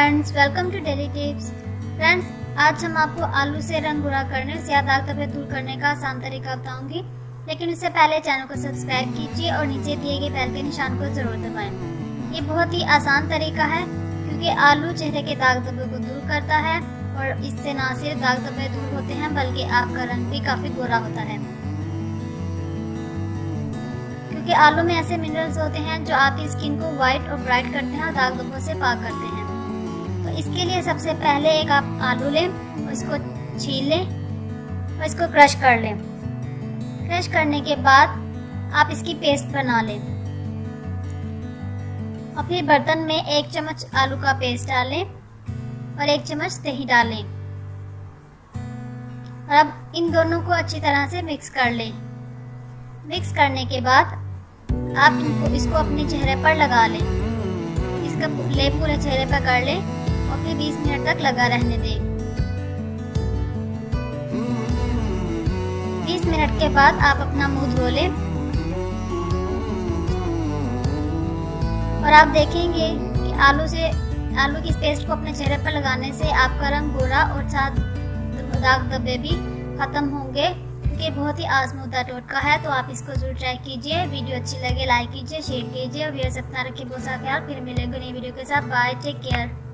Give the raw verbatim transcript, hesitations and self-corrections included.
Friends, welcome to daily tips. Friends, आज हम आपको आलू से रंग गोरा करने से या दाग धब्बे दूर करने का आसान तरीका बताऊंगी। लेकिन उससे पहले चैनल को सब्सक्राइब कीजिए और नीचे दिए गए बेल के निशान को जरूर दबाएं। ये बहुत ही आसान तरीका है क्योंकि आलू चेहरे के दाग धब्बे को दूर करता है और इससे न सिर्फ दाग धब्बे दूर होते हैं बल्कि आपका रंग भी काफी गोरा होता है, क्योंकि आलू में ऐसे मिनरल्स होते हैं जो आपकी स्किन को व्हाइट और ब्राइट करते हैं और दाग धब्बों से पाक करते हैं। तो इसके लिए सबसे पहले एक आप आलू लें, उसको छील लें और इसको क्रश कर लें। क्रश करने के बाद आप इसकी पेस्ट बना लें और फिर बर्तन में एक चम्मच आलू का पेस्ट डालें और एक चम्मच दही डालें और अब इन दोनों को अच्छी तरह से मिक्स कर लें। मिक्स करने के बाद आप इनको इसको अपने चेहरे पर लगा लें। इसका लेप पूरे चेहरे पर कर लें और फिर बीस मिनट तक लगा रहने दें। बीस मिनट के बाद आप अपना मुंह धो लें और आप देखेंगे कि आलू से आलू की पेस्ट को अपने चेहरे पर लगाने से आपका रंग गोरा और साथ दाग धब्बे भी खत्म होंगे। ये बहुत ही आजमूदा टोटका है, तो आप इसको जरूर ट्राई कीजिए। वीडियो अच्छी लगे लाइक कीजिए, शेयर कीजिए और वीडियो अपना रखिए बहुत सारा ख्याल। फिर मिलेंगे नई वीडियो के साथ। Bye, take care.